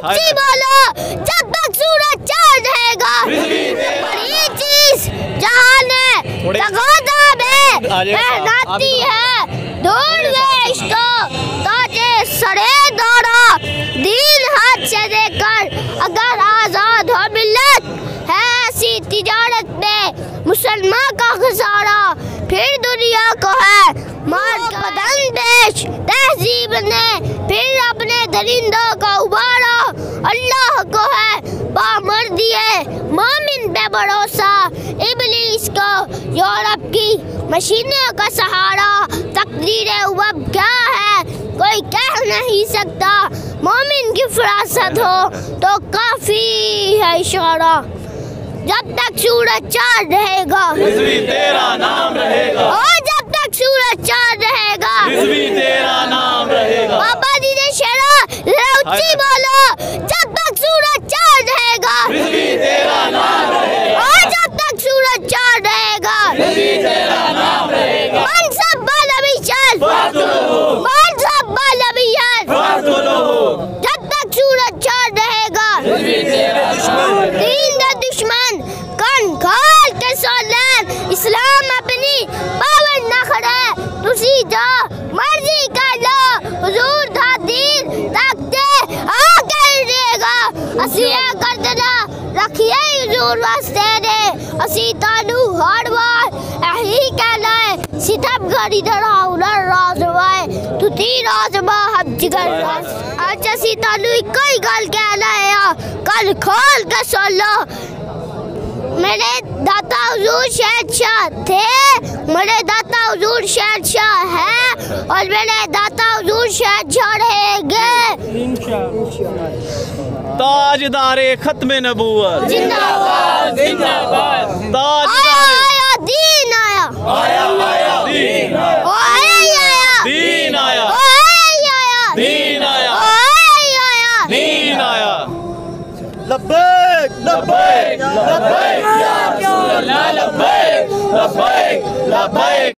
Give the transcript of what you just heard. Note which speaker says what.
Speaker 1: ऊंची बोलो जब तक सूरज चांद रहेगा। बड़ी चीज जहान है तगोदा में पहनाती है दूर वेश को ताजे सरे दौरा दीन हाथ से देकर। अगर आजाद हो मिल्लत है ऐसी तिजारत में मुसलमान का खसारा, फिर दुनिया को है मार का बदन पेश तहजीब ने फिर अपने दरिंदों को उबारा। अल्लाह को है बामर्दी है मोमिन पे भरोसा, इब्लीस को यूरोप की मशीनों का सहारा। तकदीरें अब क्या है कोई कह नहीं सकता, मोमिन की फरासत हो तो काफी है इशारा। जब तक सूरज चांद रहेगा
Speaker 2: तेरा नाम रहेगा,
Speaker 1: और जब तक सूरज चांद रहेगा
Speaker 2: तेरा नाम रहेगा।
Speaker 1: बाबा जी ने शेरा ऊंची बोलो जब तक सूरज चांद रहेगा,
Speaker 2: तेरा नाम रहेगा,
Speaker 1: और जब तक सूरज चांद रहेगा।
Speaker 2: तेरा नाम रहेगा।
Speaker 1: मनसब बालवी चल मनसब बालवी जब तक सूरज चांद रहेगा। दीन का दुश्मन कन खोल के सोलन इस्लाम अपनी पावन न खड़े तुसी जो मर्जी कर लो हुजूर दा दीन तकते आ कर देगा। असी कर देना रखिए हुजूर वास्ते ने असी तानू हर बार यही कहना है सितम गरी दराउ न राजवाए तू ती राजमा हम जिगर राज। आज असी तानू कोई गल कहना है कल खोल के सुन लो। मेरे दाता हुजूर शहंशाह थे, मेरे दाता हुजूर शहंशाह है और मेरे दाता हुजूर शहंशाह रहेंगे।
Speaker 2: ताजदारे खत्मे नबूवत
Speaker 1: जिंदाबाद
Speaker 2: जिंदाबाद।
Speaker 1: आया दीन आया
Speaker 2: आया दीन
Speaker 1: आया
Speaker 2: दीन आया
Speaker 1: आया
Speaker 2: दीन आया
Speaker 1: आया
Speaker 2: दीन आया।
Speaker 3: लब्बैक
Speaker 2: लब्बैक लब्बैक या रसूल अल्लाह लब्बैक लब्बैक लब्बैक।